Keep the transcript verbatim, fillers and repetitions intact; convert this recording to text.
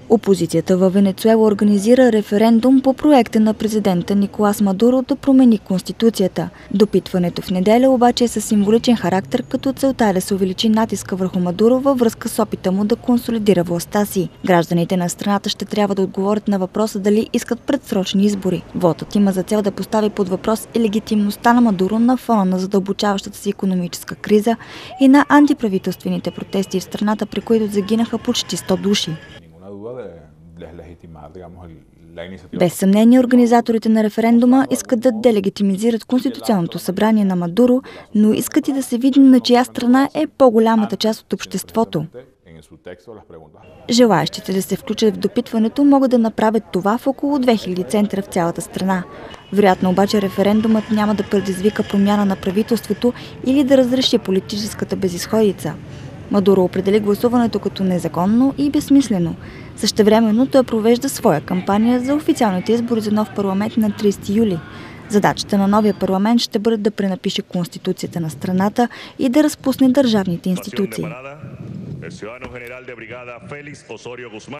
Опозицията във Венецуела организира референдум по проекта на президента Николас Мадуро да промени Конституцията. Допитването в неделя обаче е със символичен характер, като целта е да се увеличи натиска върху Мадуро във връзка с опита му да консолидира властта си. Гражданите на страната ще трябва да отговорят на въпроса дали искат предсрочни избори. Вотът има за цел да постави под въпрос и легитимността на Мадуро на фона на задълбочаващата си икономическа криза и на антиправителствените протести в страната, при които загинаха почти сто души. Без съмнение, организаторите на референдума искат да делегитимизират Конституционното събрание на Мадуро, но искат и да се види на чия страна е по-голямата част от обществото. Желаещите да се включат в допитването могат да направят това в около две хиляди центъра в цялата страна. Вероятно обаче референдумът няма да предизвика промяна на правителството или да разреши политическата безизходица. Мадуро определи гласуването като незаконно и безсмислено. Същевременно той провежда своя кампания за официалните избори за нов парламент на тридесети юли. Задачата на новия парламент ще бъде да пренапише Конституцията на страната и да разпусне държавните институции.